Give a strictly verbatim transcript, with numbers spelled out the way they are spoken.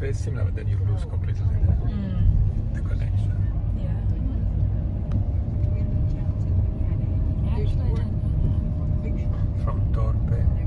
very similar, but then you lose completely the, Mm. the connection. Yeah. Actually, I didn't know that. From Torpe.